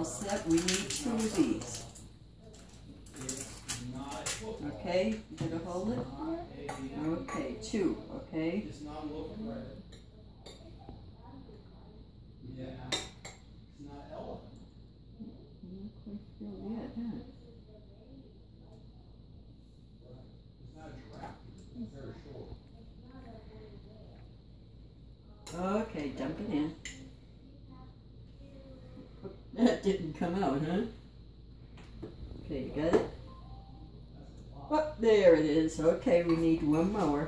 all set. We need 2 of these. Okay, you gonna hold it? Okay, 2, okay? Okay, dump it in. That didn't come out, huh? Okay, you got it? Oh, there it is. Okay, we need 1 more.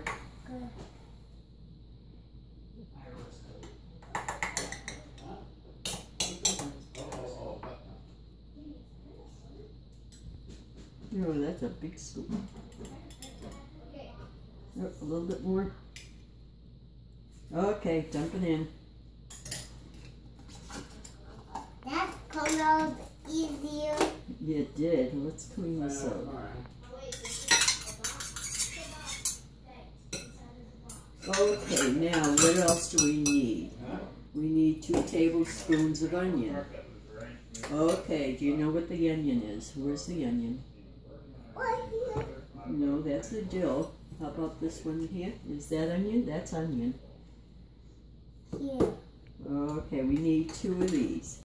Oh, that's a big scoop. Oh, a little bit more. Okay, dump it in. That come out easier. Yeah, it did. Let's clean this up. Okay, now what else do we need? We need 2 tablespoons of onion. Okay, do you know what the onion is? Where's the onion? No, that's a dill. How about this one here? Is that onion? That's onion. Here. Okay, we need 2 of these.